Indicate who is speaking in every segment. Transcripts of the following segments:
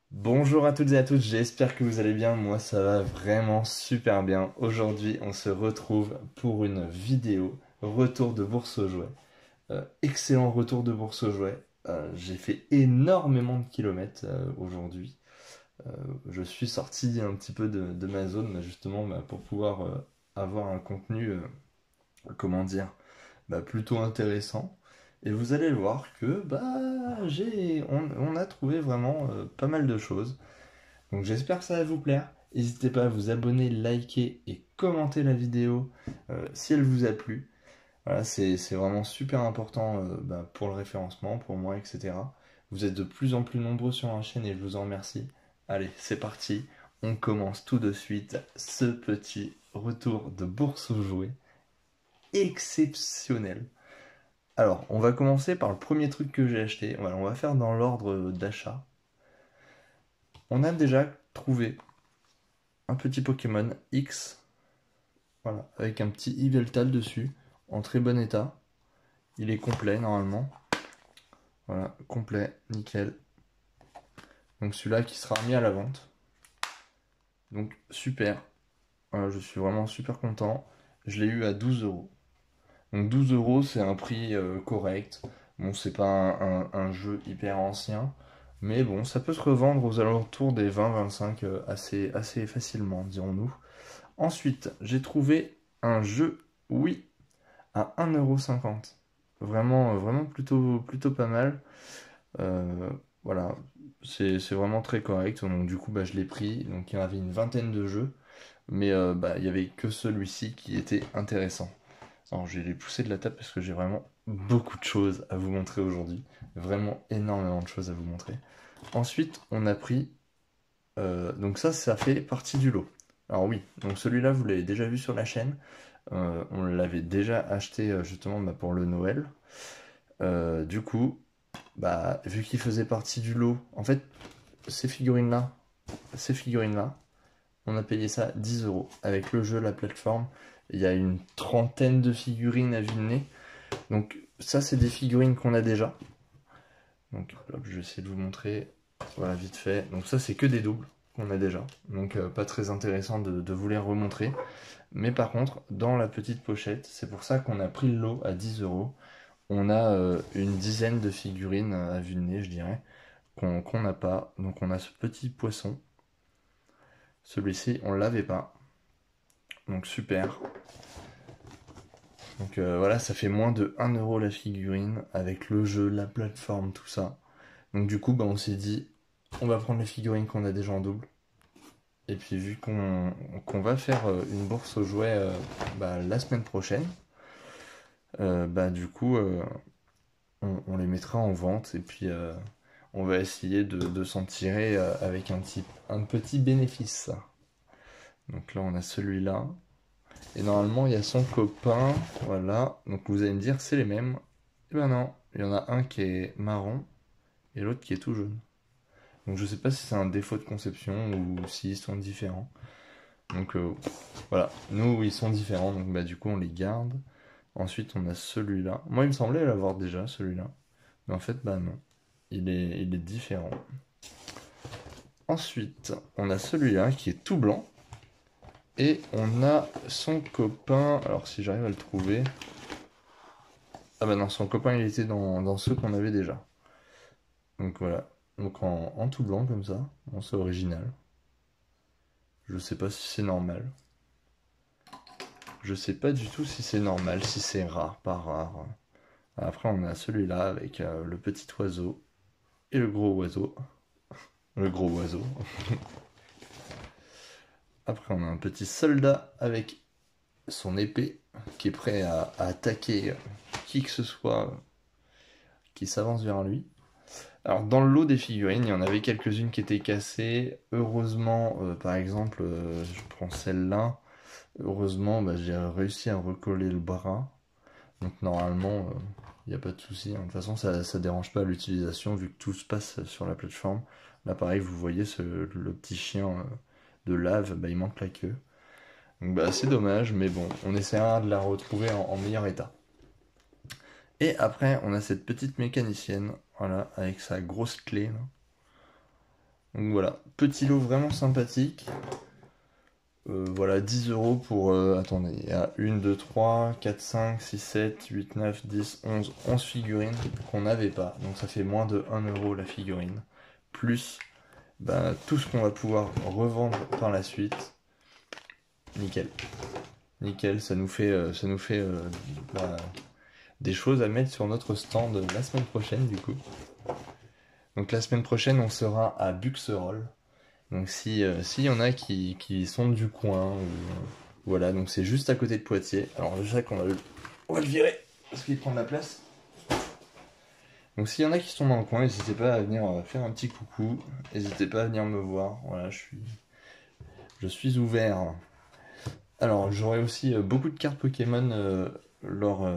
Speaker 1: Bonjour à toutes et à tous, j'espère que vous allez bien, moi ça va vraiment super bien. Aujourd'hui on se retrouve pour une vidéo retour de bourse aux jouets. Excellent retour de bourse aux jouets. J'ai fait énormément de kilomètres aujourd'hui. Euh, je suis sorti un petit peu de ma zone justement pour pouvoir avoir un contenu, comment dire, plutôt intéressant. Et vous allez voir que on a trouvé vraiment pas mal de choses. Donc j'espère que ça va vous plaire. N'hésitez pas à vous abonner, liker et commenter la vidéo si elle vous a plu. Voilà, c'est vraiment super important pour le référencement, pour moi, etc. Vous êtes de plus en plus nombreux sur la chaîne et je vous en remercie. Allez, c'est parti. On commence tout de suite ce petit retour de bourse aux jouets exceptionnel. Alors, on va commencer par le premier truc que j'ai acheté. Voilà, on va faire dans l'ordre d'achat. On a déjà trouvé un petit Pokémon X. Voilà, avec un petit Yveltal dessus, en très bon état. Il est complet normalement. Voilà, complet, nickel. Donc celui-là qui sera remis à la vente. Donc super. Voilà, je suis vraiment super content. Je l'ai eu à 12 euros. Donc 12 euros, c'est un prix correct. Bon, c'est pas un jeu hyper ancien. Mais bon, ça peut se revendre aux alentours des 20-25 assez facilement, dirons-nous. Ensuite, j'ai trouvé un jeu Wii à 1,50 €. Vraiment, vraiment plutôt pas mal. Euh, voilà, c'est vraiment très correct. Donc du coup, je l'ai pris. Donc il y en avait une vingtaine de jeux, mais il y avait que celui-ci qui était intéressant. Alors je vais les pousser de la table parce que j'ai vraiment beaucoup de choses à vous montrer aujourd'hui. Vraiment énormément de choses à vous montrer. Ensuite, on a pris... donc ça fait partie du lot. Alors oui, donc celui-là, vous l'avez déjà vu sur la chaîne. On l'avait déjà acheté justement pour le Noël. Du coup, vu qu'il faisait partie du lot, en fait, ces figurines-là, ces figurines-là, on a payé ça 10 euros. Avec le jeu, la plateforme, il y a une trentaine de figurines à vue de nez. Donc ça, c'est des figurines qu'on a déjà. Donc hop, je vais essayer de vous montrer. Voilà, vite fait. Donc ça, c'est que des doubles qu'on a déjà. Donc pas très intéressant de vous les remontrer. Mais par contre, dans la petite pochette, c'est pour ça qu'on a pris le lot à 10 euros. On a une dizaine de figurines à vue de nez, je dirais, qu'on n'a pas. Donc on a ce petit poisson. Celui-ci, on l'avait pas. Donc super. Donc voilà, ça fait moins de 1 euro la figurine, avec le jeu, la plateforme, tout ça. Donc du coup, on s'est dit, on va prendre les figurines qu'on a déjà en double. Et puis vu qu'on va faire une bourse aux jouets la semaine prochaine, du coup, on les mettra en vente et puis on va essayer de s'en tirer avec un petit bénéfice. Donc là, on a celui-là. Et normalement, il y a son copain. Voilà. Donc vous allez me dire, c'est les mêmes. Eh ben non, il y en a un qui est marron et l'autre qui est tout jaune. Donc je sais pas si c'est un défaut de conception ou s'ils sont différents. Donc voilà, nous ils sont différents, donc du coup on les garde. Ensuite on a celui-là. Moi il me semblait l'avoir déjà celui-là. Mais en fait non, il est différent. Ensuite on a celui-là qui est tout blanc. Et on a son copain, alors si j'arrive à le trouver. Ah non, son copain il était dans ceux qu'on avait déjà. Donc voilà, donc en tout blanc comme ça, bon, c'est original. Je sais pas si c'est normal. Je sais pas du tout si c'est normal, si c'est rare, pas rare. Après, on a celui-là avec le petit oiseau et le gros oiseau. Le gros oiseau. Après, on a un petit soldat avec son épée qui est prêt à attaquer qui que ce soit qui s'avance vers lui. Alors, dans le lot des figurines, il y en avait quelques-unes qui étaient cassées. Heureusement, par exemple, je prends celle-là. Heureusement, j'ai réussi à recoller le bras. Donc normalement, il n'y a pas de souci. De toute façon, ça ne dérange pas l'utilisation vu que tout se passe sur la plateforme. Là, pareil, vous voyez le petit chien de lave, il manque la queue. Donc c'est dommage, mais bon, on essaiera de la retrouver en meilleur état. Et après, on a cette petite mécanicienne, voilà, avec sa grosse clé. Là. Donc voilà, petit lot vraiment sympathique. Voilà, 10 € pour... attendez, il y a 1, 2, 3, 4, 5, 6, 7, 8, 9, 10, 11 figurines qu'on n'avait pas. Donc ça fait moins de 1 € la figurine. Plus bah, tout ce qu'on va pouvoir revendre par la suite. Nickel. Nickel, ça nous fait bah, des choses à mettre sur notre stand la semaine prochaine du coup. Donc la semaine prochaine, on sera à Buxerolles. Donc s'il y en a qui sont du coin, voilà, donc c'est juste à côté de Poitiers. Alors je sais on va le virer parce qu'il prend de la place. Donc s'il y en a qui sont dans le coin, n'hésitez pas à venir faire un petit coucou. N'hésitez pas à venir me voir. Voilà, je suis ouvert. Alors j'aurai aussi beaucoup de cartes Pokémon lors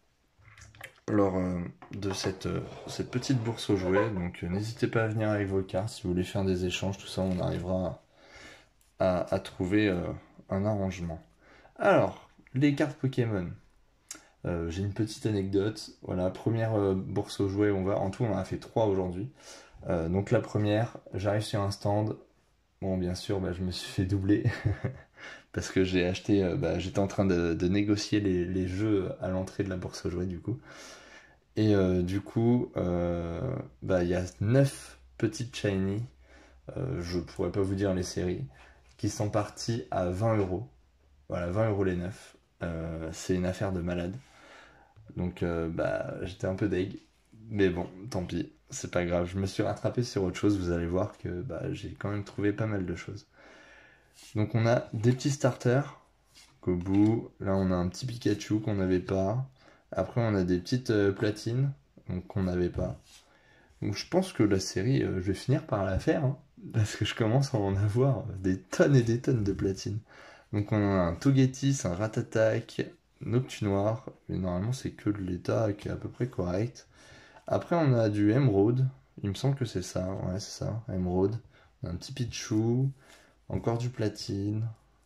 Speaker 1: de cette petite bourse aux jouets. Donc n'hésitez pas à venir avec vos cartes si vous voulez faire des échanges, tout ça, on arrivera à trouver un arrangement. Alors, les cartes Pokémon. J'ai une petite anecdote. Voilà, première bourse aux jouets, en tout, on en a fait 3 aujourd'hui. Donc la première, j'arrive sur un stand. Bon, bien sûr, bah, je me suis fait doubler parce que j'ai acheté. J'étais en train de négocier les jeux à l'entrée de la bourse aux jouets, du coup. Et du coup, il y a 9 petites shiny. Je pourrais pas vous dire les séries qui sont parties à 20 €. Voilà, 20 € les 9. C'est une affaire de malade. Donc j'étais un peu deg. Mais bon, tant pis, c'est pas grave. Je me suis rattrapé sur autre chose. Vous allez voir que j'ai quand même trouvé pas mal de choses. Donc on a des petits starters. Au bout, là on a un petit Pikachu qu'on n'avait pas. Après on a des petites platines donc, qu'on n'avait pas. Donc je pense que la série, je vais finir par la faire. Hein, parce que je commence à en avoir des tonnes et des tonnes de platines. Donc on a un Togetis, un Ratatak, Noctunoir, mais normalement c'est que de l'état qui est à peu près correct. Après on a du Emerald, il me semble que c'est ça, ouais c'est ça, Emerald. On a un petit Pichu, encore du platine.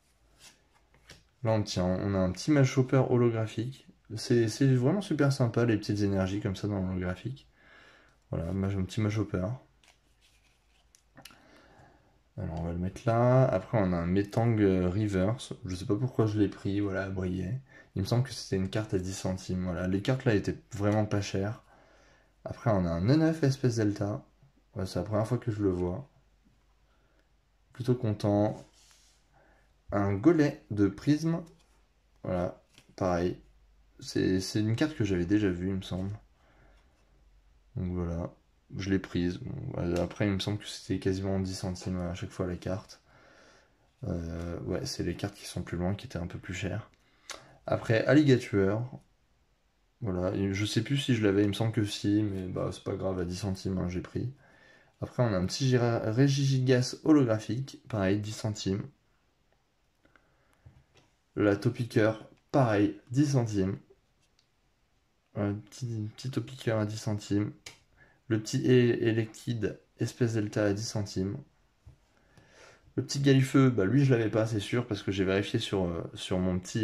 Speaker 1: Là on a un petit Machopper holographique. C'est vraiment super sympa les petites énergies comme ça dans l'holographique. Voilà, un petit Machopper. Alors on va le mettre là. Après on a un Metang Reverse. Je sais pas pourquoi je l'ai pris, voilà, à briller. Il me semble que c'était une carte à 10 centimes. Voilà, les cartes là étaient vraiment pas chères. Après on a un 9 espèce Delta. Ouais, c'est la première fois que je le vois. Plutôt content. Un Golem de Prisme. Voilà, pareil. C'est une carte que j'avais déjà vue, il me semble. Donc voilà, je l'ai prise. Bon, après il me semble que c'était quasiment 10 centimes à chaque fois la carte. Ouais, c'est les cartes qui sont plus loin qui étaient un peu plus chères. Après, Alligator. Voilà, et je sais plus si je l'avais, il me semble que si, mais c'est pas grave, à 10 centimes, hein, j'ai pris. Après, on a un petit Regigigas holographique, pareil, 10 centimes. La Topiqueur, pareil, 10 centimes. Un petit Topiqueur à 10 centimes. Le petit Elekid, espèce Delta à 10 centimes. Le petit Galifeu, lui je l'avais pas, c'est sûr, parce que j'ai vérifié sur mon petit.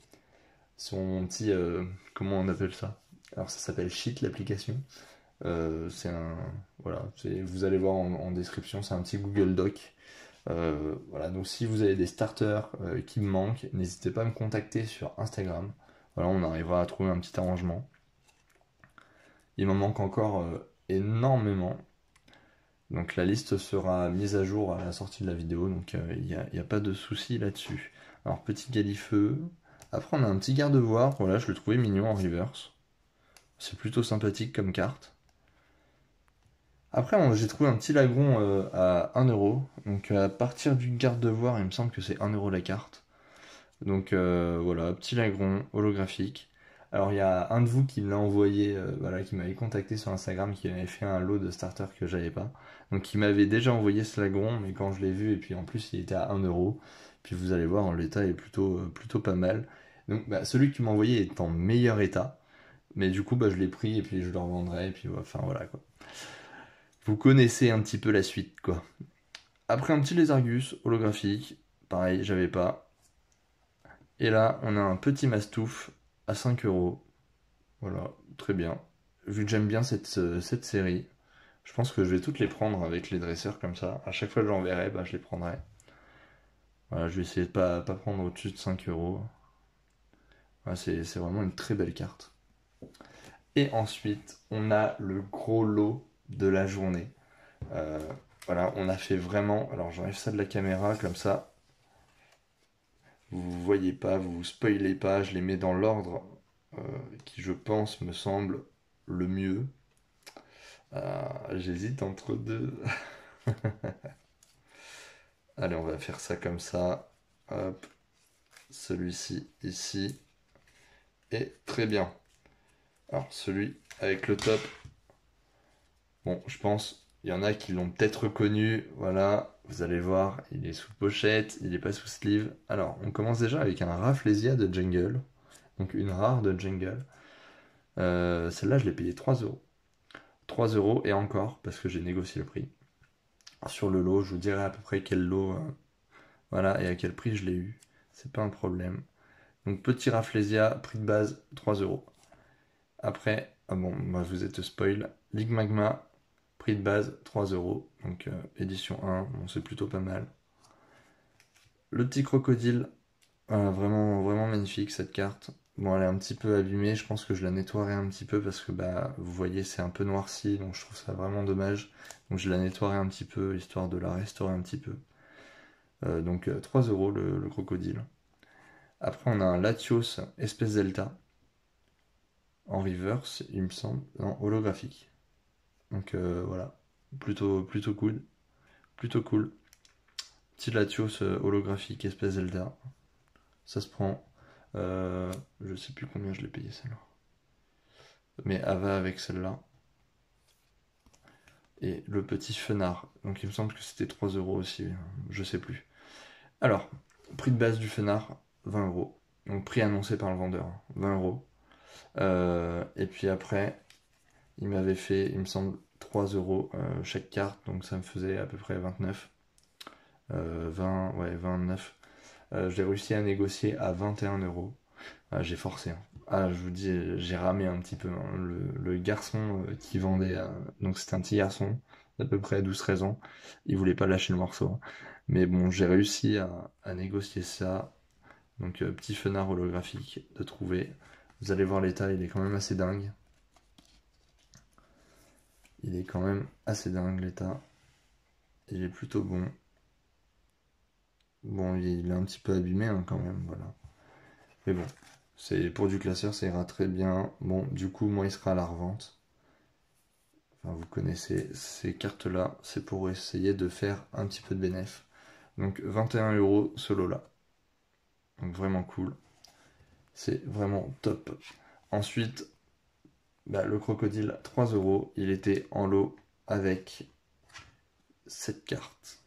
Speaker 1: Comment on appelle ça? Alors ça s'appelle Sheet l'application. C'est un. Voilà, vous allez voir en description, c'est un petit Google Doc. Voilà, donc si vous avez des starters qui me manquent, n'hésitez pas à me contacter sur Instagram. Voilà, on arrivera à trouver un petit arrangement. Il m'en manque encore énormément. Donc la liste sera mise à jour à la sortie de la vidéo, donc il n'y a pas de souci là-dessus. Alors petit Galifeu. Après on a un petit garde-voire, voilà, je le trouvais mignon en reverse. C'est plutôt sympathique comme carte. Après j'ai trouvé un petit Lagron à 1 €. Donc à partir du garde-voire, il me semble que c'est 1 € la carte. Donc voilà, petit Lagron holographique. Alors il y a un de vous qui me l'a envoyé, voilà, qui m'avait contacté sur Instagram, qui avait fait un lot de starters que j'avais pas. Donc il m'avait déjà envoyé ce Lagron, mais quand je l'ai vu, et puis en plus il était à 1 €. Puis vous allez voir, l'état est plutôt pas mal. Donc celui qui m'a envoyé est en meilleur état. Mais du coup je l'ai pris et puis je le revendrai. Et puis enfin voilà quoi. Vous connaissez un petit peu la suite quoi. Après un petit Lézargus holographique. Pareil, j'avais pas. Et là, on a un petit Mastouf à 5 €. Voilà, très bien. Vu que j'aime bien cette série, Je pense que je vais toutes les prendre avec les dresseurs comme ça. À chaque fois que j'en verrai, bah, je les prendrai. Voilà, je vais essayer de pas prendre au-dessus de 5 euros. Voilà, c'est vraiment une très belle carte. Et ensuite, on a le gros lot de la journée. Euh, voilà, on a fait vraiment. Alors, j'enlève ça de la caméra comme ça. Vous voyez pas, vous spoilez pas. Je les mets dans l'ordre euh, qui, je pense, me semble le mieux. J'hésite entre deux. Allez, on va faire ça comme ça. Hop, celui-ci ici. Et très bien. Alors, celui avec le top. Bon, je pense, il y en a qui l'ont peut-être reconnu. Voilà, vous allez voir, il est sous pochette, il n'est pas sous sleeve. Alors, on commence déjà avec un Rafflesia de Jungle. Donc, une rare de Jungle. Celle-là, je l'ai payé 3 euros. 3 euros et encore, parce que j'ai négocié le prix. Sur le lot, je vous dirai à peu près quel lot, voilà, et à quel prix je l'ai eu. C'est pas un problème. Donc, petit Rafflesia, prix de base 3 euros. Après, ah bon, moi je vous êtes spoil. Ligue Magma, prix de base 3 euros. Donc édition 1, bon, c'est plutôt pas mal. Le petit crocodile, vraiment, vraiment magnifique cette carte. Bon, elle est un petit peu abîmée, je pense que je la nettoierai un petit peu parce que bah, vous voyez, c'est un peu noirci, donc je trouve ça vraiment dommage. Donc je la nettoierai un petit peu, histoire de la restaurer un petit peu. Donc 3 euros le crocodile. Après, on a un Latios Espèce Delta en reverse, il me semble, non, holographique. Donc voilà, plutôt cool. Plutôt cool. Petit Latios holographique, espèce Zelda. Ça se prend. Je sais plus combien je l'ai payé celle-là. Mais Ava avec celle-là. Et le petit Fenard. Donc il me semble que c'était 3 euros aussi. Je sais plus. Alors, prix de base du Fenard, 20 euros. Donc prix annoncé par le vendeur, 20 euros. Et puis après, il m'avait fait, il me semble, 3 euros chaque carte. Donc ça me faisait à peu près 29. 20, ouais, 29. J'ai réussi à négocier à 21 euros. Ah, j'ai forcé, hein. Ah, je vous dis, j'ai ramé un petit peu, hein. Le garçon qui vendait, donc c'était un petit garçon d'à peu près 12-13 ans, il voulait pas lâcher le morceau, hein. Mais bon, j'ai réussi à négocier ça. Donc petit fenard holographique de trouver. Vous allez voir l'état, il est quand même assez dingue. Il est quand même assez dingue l'état. Il est plutôt bon. Bon, il est un petit peu abîmé hein, quand même, voilà. Mais bon, c'est pour du classeur, ça ira très bien. Bon, du coup, moi, il sera à la revente. Enfin, vous connaissez ces cartes-là, c'est pour essayer de faire un petit peu de bénéf. Donc 21 euros ce lot-là. Donc vraiment cool. C'est vraiment top. Ensuite, bah, le crocodile, 3 euros. Il était en lot avec cette carte.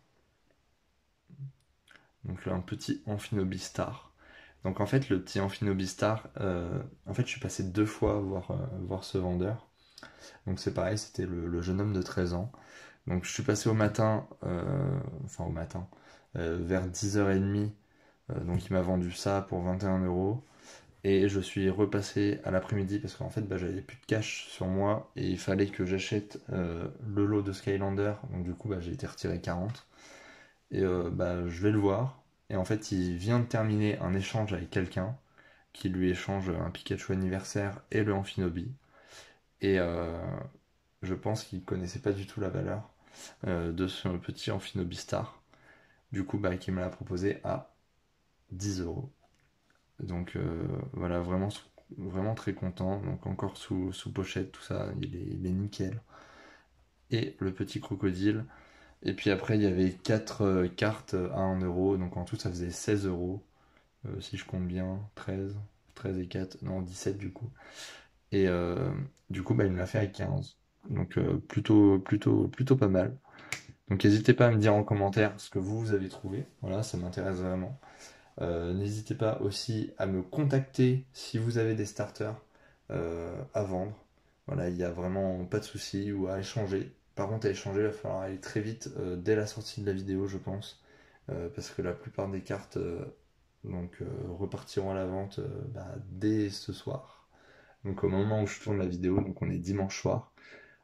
Speaker 1: Donc là, un petit Amphinobistar. Donc en fait, le petit Amphinobistar, en fait, je suis passé 2 fois voir ce vendeur. Donc c'est pareil, c'était le jeune homme de 13 ans. Donc je suis passé au matin, enfin au matin, vers 10h30. Donc il m'a vendu ça pour 21 euros. Et je suis repassé à l'après-midi parce qu'en fait bah, j'avais plus de cash sur moi et il fallait que j'achète le lot de Skylander. Donc du coup bah, j'ai été retiré 40. Et bah, je vais le voir. Et en fait il vient de terminer un échange avec quelqu'un qui lui échange un Pikachu anniversaire et le Amphinobi. Et je pense qu'il connaissait pas du tout la valeur de ce petit Amphinobistar. Du coup, bah, qui me l'a proposé à 10 euros. Donc voilà, vraiment, vraiment très content. Donc encore sous pochette, tout ça, il est nickel. Et le petit crocodile. Et puis après, il y avait 4 cartes à 1 euro. Donc en tout, ça faisait 16 euros. Si je compte bien, 13 et 4, non, 17 du coup. Et du coup, bah, il me l'a fait à 15. Donc plutôt pas mal. Donc n'hésitez pas à me dire en commentaire ce que vous avez trouvé. Voilà, ça m'intéresse vraiment. N'hésitez pas aussi à me contacter si vous avez des starters à vendre. Voilà, il n'y a vraiment pas de souci ou à échanger. Par contre, à échanger, il va falloir aller très vite dès la sortie de la vidéo, je pense. Parce que la plupart des cartes repartiront à la vente bah, dès ce soir. Donc au moment où je tourne la vidéo, donc on est dimanche soir.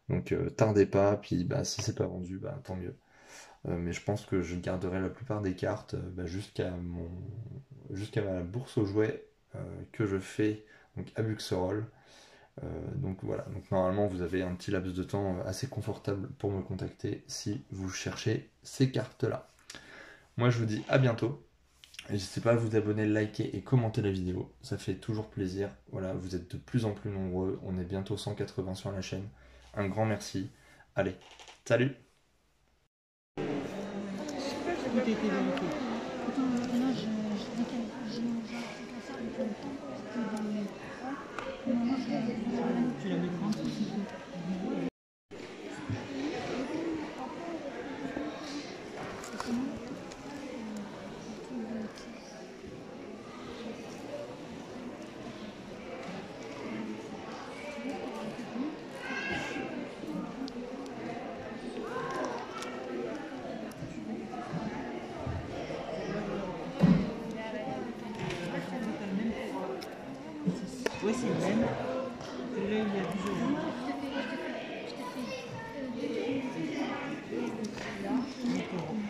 Speaker 1: Donc tardez pas, puis bah, si c'est pas vendu, bah, tant mieux. Mais je pense que je garderai la plupart des cartes bah, jusqu'à ma bourse aux jouets que je fais donc, à Buxerolles. Donc voilà, donc normalement vous avez un petit laps de temps assez confortable pour me contacter si vous cherchez ces cartes-là. Moi je vous dis à bientôt. N'hésitez pas à vous abonner, liker et commenter la vidéo, ça fait toujours plaisir. Voilà, vous êtes de plus en plus nombreux, on est bientôt 180 sur la chaîne. Un grand merci. Allez, salut!
Speaker 2: Tout était vérifié. Attends, là, je dis j'ai mangé un ça depuis longtemps. C'était dans les trois. Maman, tu la mets en dessous. Oui, c'est le même. Là, il y a 10 euros. Je te fais. Là, 8 euros.